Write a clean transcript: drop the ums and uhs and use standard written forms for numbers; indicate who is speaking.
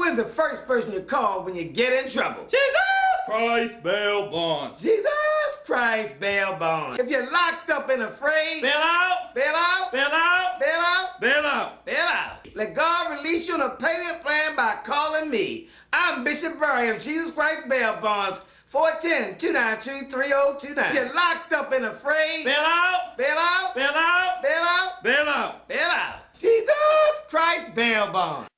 Speaker 1: is the first person you call when you get in trouble?
Speaker 2: Jesus Christ, bail bonds.
Speaker 1: Jesus Christ, bail bonds. If you're locked up and afraid,
Speaker 2: Bail out,
Speaker 1: bail out,
Speaker 2: bail out,
Speaker 1: bail out,
Speaker 2: bail out.
Speaker 1: bail out. Let God release you on a payment plan by calling me. I'm Bishop Berry of Jesus Christ Bail Bonds, 410-292-3029. You're locked up and afraid,
Speaker 2: Bail out,
Speaker 1: bail out,
Speaker 2: bail out,
Speaker 1: bail out,
Speaker 2: bail out.
Speaker 1: bail out. Jesus Christ Bail Bonds.